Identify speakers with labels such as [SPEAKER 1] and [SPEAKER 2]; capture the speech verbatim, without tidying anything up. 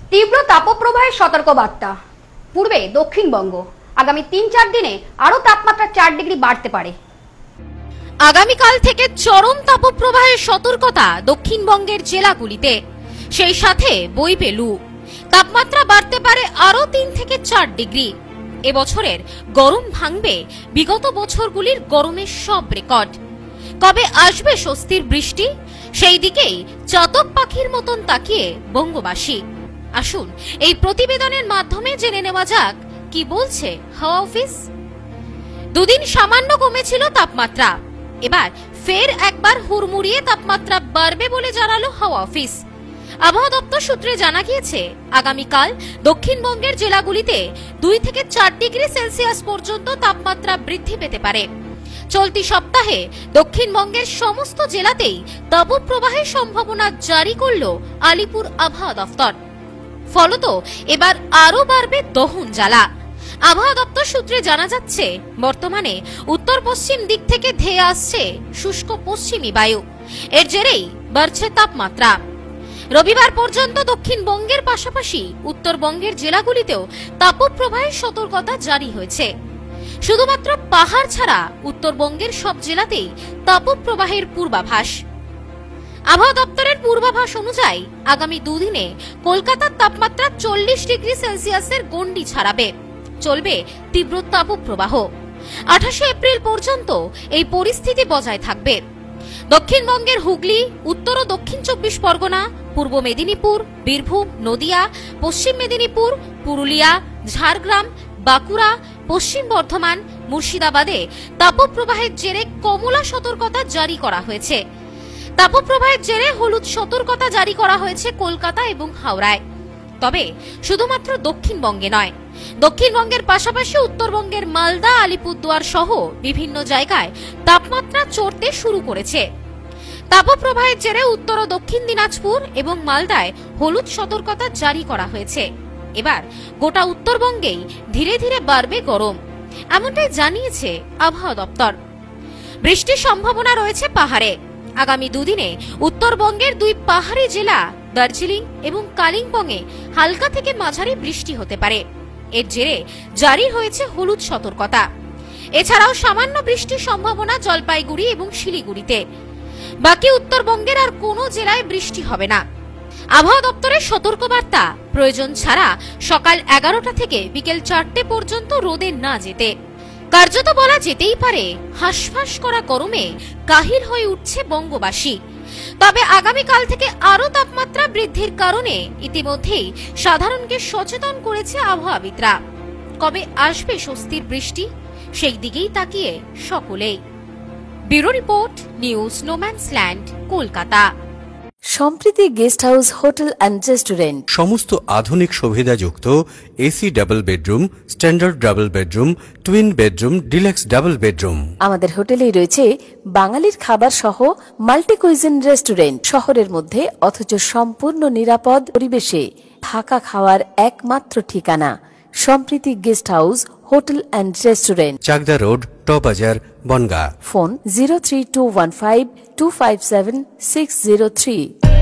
[SPEAKER 1] তীব্র তাপপ্রবাহের সতর্কবার্তা। পূর্বে দক্ষিণবঙ্গ, আগামী তিন চার দিনে আরো তাপমাত্রা চার ডিগ্রি বাড়তে পারে।
[SPEAKER 2] আগামীকাল থেকে চরম তাপপ্রবাহের সতর্কতা দক্ষিণবঙ্গের জেলাগুলিতে, সেই সাথে বইবে লু। তাপমাত্রা বাড়তে পারে আরো তিন থেকে চার ডিগ্রি। এবছরের গরম ভাঙবে বিগত বছরগুলির গরমের সব রেকর্ড। কবে আসবে স্বস্তির বৃষ্টি, সেই দিকেই চাতক পাখির মতন তাকিয়ে বঙ্গবাসী। আসুন এই প্রতিবেদনের মাধ্যমে জেনে নেওয়া যাক কি বলছে হাওয়া অফিস। দুদিন সামান্য কমেছিল তাপমাত্রা, এবার ফের একবার হুড়মুড়িয়ে তাপমাত্রা বাড়বে বলে জানালো হাওয়া অফিস। আবহাওয়া দপ্তর সূত্রে জানা গিয়েছে, আগামীকাল দক্ষিণবঙ্গের জেলাগুলিতে দুই থেকে চার ডিগ্রি সেলসিয়াস পর্যন্ত তাপমাত্রা বৃদ্ধি পেতে পারে। চলতি সপ্তাহে দক্ষিণবঙ্গের সমস্ত জেলাতেই তাপপ্রবাহের সম্ভাবনা জারি করল আলিপুর আবহাওয়া দপ্তর। ফলত এবার আরো বাড়বে দহন জ্বালা। আবহাওয়া দপ্তর সূত্রে জানা যাচ্ছে, বর্তমানে উত্তর পশ্চিম দিক থেকে ধেয়ে আসছে শুষ্ক পশ্চিমী বায়ু। এর জেরেই বাড়ছে তাপমাত্রা। রবিবার পর্যন্ত দক্ষিণবঙ্গের পাশাপাশি উত্তরবঙ্গের জেলাগুলিতেও তাপপ্রবাহের সতর্কতা জারি হয়েছে। শুধুমাত্র পাহাড় ছাড়া উত্তরবঙ্গের সব জেলাতেই তাপপ্রবাহের পূর্বাভাস। আবহাওয়া দপ্তরের পূর্বাভাস অনুযায়ী আগামী দুদিনে কলকাতার তাপমাত্রা চল্লিশ ডিগ্রি সেলসিয়াসের গণ্ডি ছাড়াবে। চলবে তীব্র তাপপ্রবাহ। আঠাশে এপ্রিল পর্যন্ত এই পরিস্থিতি বজায় থাকবে। দক্ষিণবঙ্গের হুগলি, উত্তর ও দক্ষিণ চব্বিশ পরগনা, পূর্ব মেদিনীপুর, বীরভূম, নদিয়া, পশ্চিম মেদিনীপুর, পুরুলিয়া, ঝাড়গ্রাম, বাঁকুড়া, পশ্চিম বর্ধমান, মুর্শিদাবাদে তাপপ্রবাহের জেরে কমলা সতর্কতা জারি করা হয়েছে। তাপপ্রবাহের জেরে হলুদ সতর্কতা জারি করা হয়েছে কলকাতা এবং হাওড়ায়। তবে শুধুমাত্র দক্ষিণবঙ্গে নয়, দক্ষিণবঙ্গের পাশাপাশি উত্তরবঙ্গের মালদা, আলিপুরদুয়ার সহ বিভিন্ন জায়গায় তাপমাত্রা চড়তে শুরু করেছে। তাপপ্রবাহের জেরে উত্তর ও দক্ষিণ দিনাজপুর এবং মালদায় হলুদ সতর্কতা জারি করা হয়েছে। এবার গোটা উত্তরবঙ্গেই ধীরে ধীরে বাড়বে গরম, এমনটাই জানিয়েছে আবহাওয়া দপ্তর। বৃষ্টির সম্ভাবনা রয়েছে পাহাড়ে। আগামী দুদিনে উত্তরবঙ্গের দুই পাহাড়ি জেলা দার্জিলিং এবং কালিম্পংয়ে হালকা থেকে মাঝারি বৃষ্টি হতে পারে। এর জেরে জারি হয়েছে হলুদ সতর্কতা। এছাড়াও সামান্য বৃষ্টির সম্ভাবনা জলপাইগুড়ি এবং শিলিগুড়িতে। বাকি উত্তরবঙ্গের আর কোনো জেলায় বৃষ্টি হবে না। আবহাওয়া দপ্তরের সতর্কবার্তা, প্রয়োজন ছাড়া সকাল এগারোটা থেকে বিকেল চারটে পর্যন্ত রোদে না যেতে। কার্যত বলা যেতেই পারে, হাঁসফাঁস করা গরমে কাহিল হয়ে উঠছে বঙ্গবাসী। তবে আগামীকাল থেকে আরো তাপমাত্রা বৃদ্ধির কারণে ইতিমধ্যেই সাধারণকে সচেতন করেছে আবহাওয়াবিদরা। কবে আসবে স্বস্তির বৃষ্টি, সেই দিকেই তাকিয়ে সকলেই। Bureau report, news no man's land, Kolkata.
[SPEAKER 3] Sampriti guest house, hotel and restaurant.
[SPEAKER 4] সমস্ত আধুনিক সুবিধাযুক্ত AC double bedroom, standard double bedroom, twin bedroom, deluxe double bedroom.
[SPEAKER 3] আমাদের হোটেলেই রয়েছে বাঙালির খাবার সহ মাল্টি কুইজিন রেস্টুরেন্ট। শহরের মধ্যে অথচ সম্পূর্ণ নিরাপদ পরিবেশে থাকা খাওয়ার একমাত্র ঠিকানা Sampriti guest house, hotel and restaurant,
[SPEAKER 4] Chakdah road, টবাজার, Bongaon.
[SPEAKER 3] Phone zero three two one five two five seven six zero three.